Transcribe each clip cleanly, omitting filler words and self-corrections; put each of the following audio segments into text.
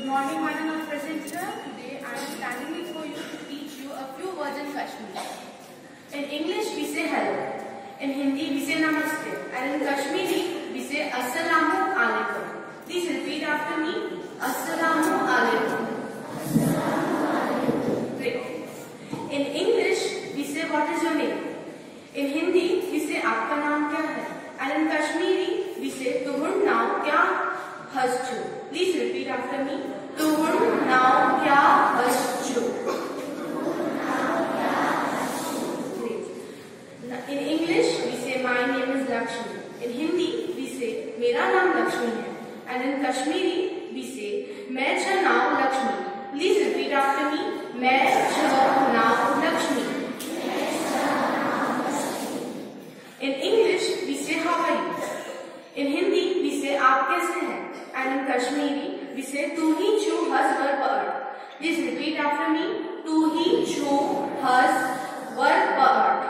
morning, madam. I'm present here. Today I am standing before you to teach you a few words in Kashmiri. In English we say hello. In Hindi we say namaste. And in Kashmiri we say assalamu alaikum. Please repeat after me. Assalamu alaikum. Great. In English we say what is your name. In Hindi we say aapka naam kya hai. And in Kashmiri we say tuhur naam kya haschu. Please repeat after me. Tuhur naam kya haschu. In English we say my name is Lakshmi. In Hindi we say mera naam Lakshmi hai. And in Kashmiri we say main cha naam Lakshmi. Please repeat after me. Main cha naam Lakshmi. In English we say how are you. In Hindi we say aap kaise hain. And in Kashmiri we say tu hi chu has var pad. Please repeat after me. Tu hi chu has var pad.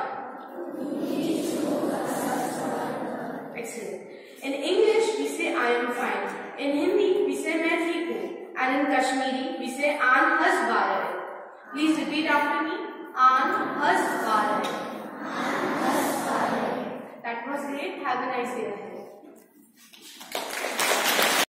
Excellent. In English we say I am fine. In Hindi we say main theek hu. And in Kashmiri we say aan has var hai. Please repeat after me. Aan has var hai. That was great. Have a nice day.